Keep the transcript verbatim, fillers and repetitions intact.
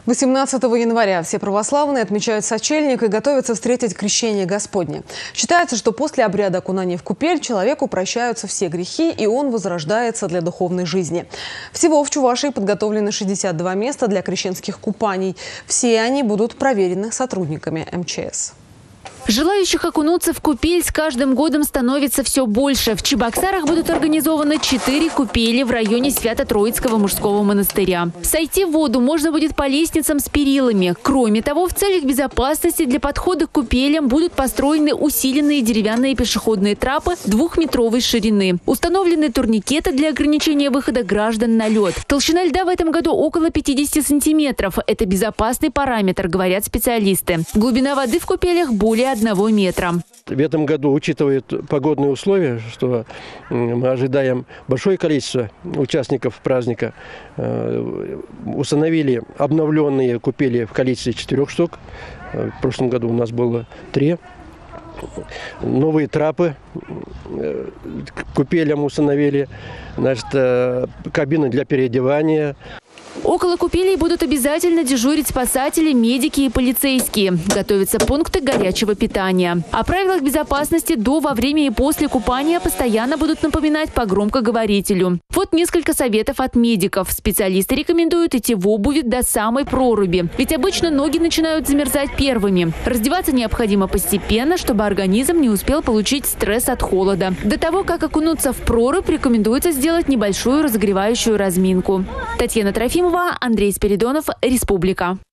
восемнадцатого января все православные отмечают сочельник и готовятся встретить крещение Господне. Считается, что после обряда окунания в купель человеку прощаются все грехи, и он возрождается для духовной жизни. Всего в Чувашии подготовлены шестьдесят два места для крещенских купаний. Все они будут проверены сотрудниками эм че эс. Желающих окунуться в купель с каждым годом становится все больше. В Чебоксарах будут организованы четыре купели в районе Свято-Троицкого мужского монастыря. Сойти в воду можно будет по лестницам с перилами. Кроме того, в целях безопасности для подхода к купелям будут построены усиленные деревянные пешеходные трапы двухметровой ширины. Установлены турникеты для ограничения выхода граждан на лед. Толщина льда в этом году около пятидесяти сантиметров. Это безопасный параметр, говорят специалисты. Глубина воды в купелях более одного метра. В этом году, учитывая погодные условия, что мы ожидаем большое количество участников праздника, установили обновленные купели в количестве четырех штук. В прошлом году у нас было три. Новые трапы к купелям установили, значит, кабины для переодевания. Около купелей будут обязательно дежурить спасатели, медики и полицейские. Готовятся пункты горячего питания. О правилах безопасности до, во время и после купания постоянно будут напоминать по громкоговорителю. Вот несколько советов от медиков. Специалисты рекомендуют идти в обуви до самой проруби. Ведь обычно ноги начинают замерзать первыми. Раздеваться необходимо постепенно, чтобы организм не успел получить стресс от холода. До того, как окунуться в прорубь, рекомендуется сделать небольшую разогревающую разминку. Татьяна Трофимова, Андрей Спиридонов, Республика.